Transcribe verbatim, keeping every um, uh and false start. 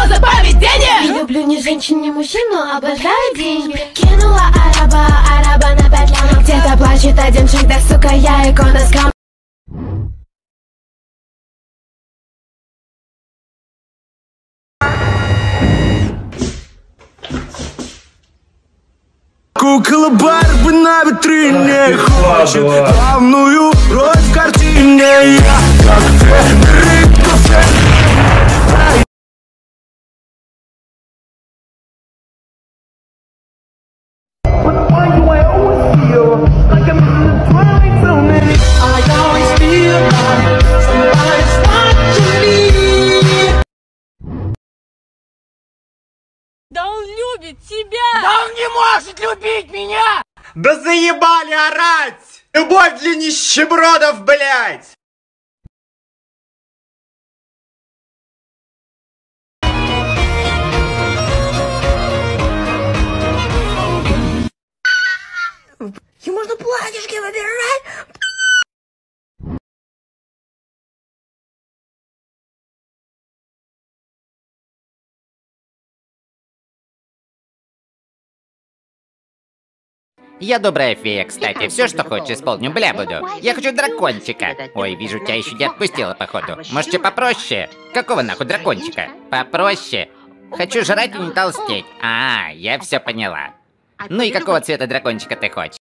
за поведение. Не люблю ни женщин, ни мужчин, но обожаю деньги. Кинула араба, араба на пять лямов. Где-то плачет один шик, да сука, я икона скам. Кукла Барби на витрине хочет главную роль в картине. Я как Федерико Феллини. But why do I always feel like I'm in the twilight zone? I always feel like somebody's watching me. Да он любит тебя. Да он не может любить меня! Да заебали орать! Любовь для нищебродов, блядь! И можно платьишки выбирать. Я добрая фея, кстати. Все, что хочешь, исполню, бля, буду. Я хочу дракончика. Ой, вижу, тебя еще не отпустила, походу. Можете попроще? Какого нахуй дракончика? Попроще. Хочу жрать и не толстеть. А, я все поняла. Ну и какого цвета дракончика ты хочешь?